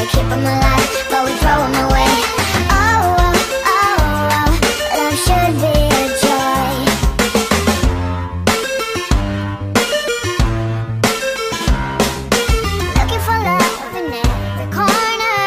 to keep them alive, but we throw them away. Oh, oh, oh, oh, love should be a joy. Looking for love in every corner.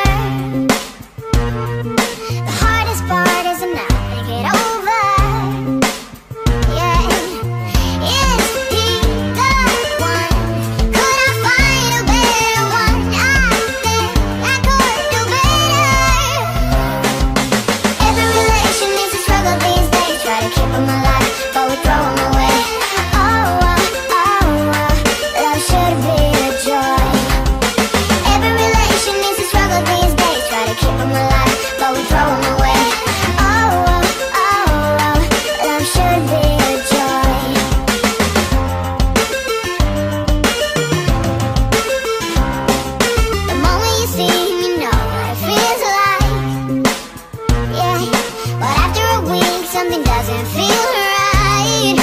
The hardest part is not to get over. Yeah, is he the one? Could I find a better one? I think I could do better. Every relation is a struggle these days. Try to keep them alive, but we throw them away. Oh, oh, oh, love should be a joy. Every relation is a struggle these days. Try to keep them alive, but we throw them away. Oh, oh, oh, love should be a joy. The moment you see him, you know what it feels like. Yeah, but after a week, something doesn't feel right.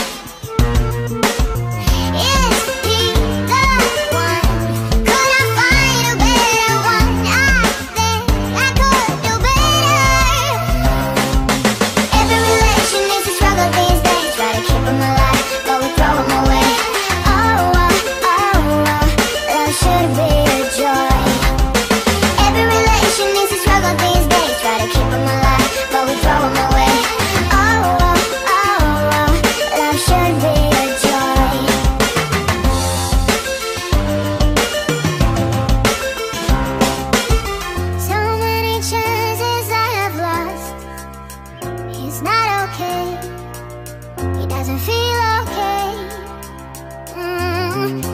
Is he the one? Could I find a better one? I think I could do better. Every relation is a struggle these days. Try to keep them alive, but we throw them away. Oh, oh, oh, love should be a joy. Every relation is a struggle these days. Try to keep them alive, but we throw them away. Oh, oh, oh, love should be a joy. So many chances I have lost. He's not okay. He doesn't feel okay.